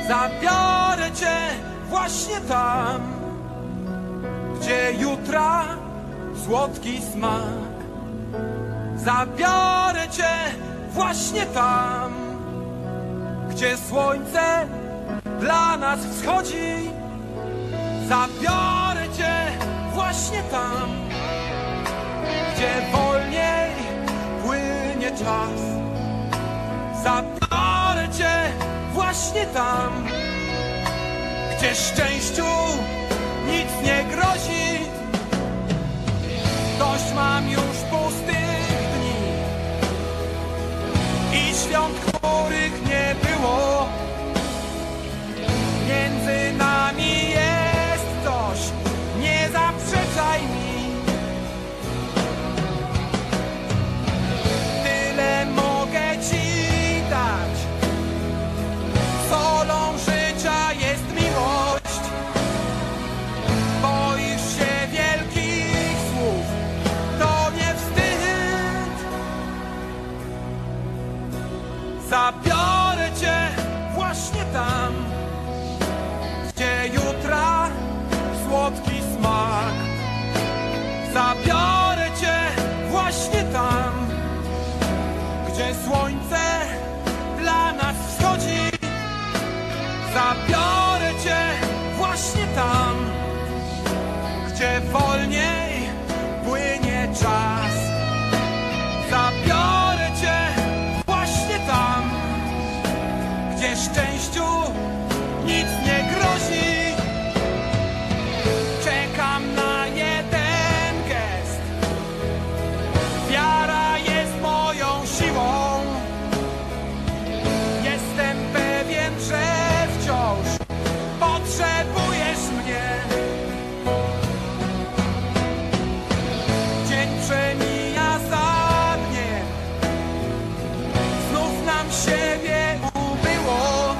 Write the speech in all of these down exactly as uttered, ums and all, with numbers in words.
Zabiorę cię właśnie tam, gdzie jutra słodki smak. Zabiorę cię właśnie tam, gdzie słońce dla nas wschodzi. Zabiorę cię właśnie tam, gdzie wolniej płynie czas. Zabiorę cię właśnie tam, gdzie szczęściu nic nie grozi. Dość mam już pustych dni i świąt, których nie było. Między nami jest coś, nie zaprzeczaj mi. Tyle mogę ci dać, solą życia jest miłość. Boisz się wielkich słów, to nie wstyd. Zabiorę cię właśnie tam, gdzie jutra słodki smak. Zabiorę cię właśnie tam, gdzie słońce dla nas wschodzi. Zabiorę cię właśnie tam, gdzie wolniej płynie czas. Zabiorę cię właśnie tam, gdzie szczęściu nic nie grozi. Czekam na jeden gest. Wiara jest moją siłą. Jestem pewien, że wciąż potrzebujesz mnie. Dzień przemija za dniem, znów nam siebie ubyło.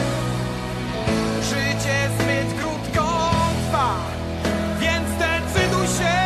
Życie zbyt krótko trwa, więc decyduj się.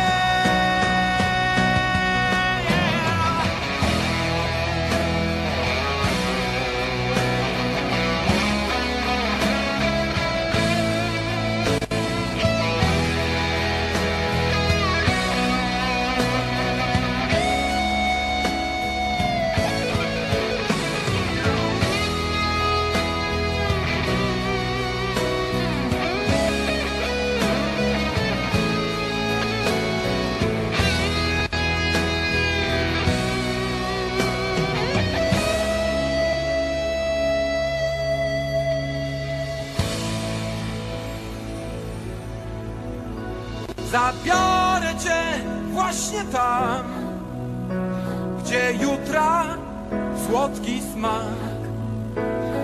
Zabiorę cię właśnie tam, gdzie jutra słodki smak.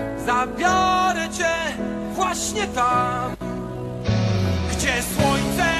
Zabiorę cię właśnie tam, gdzie słońce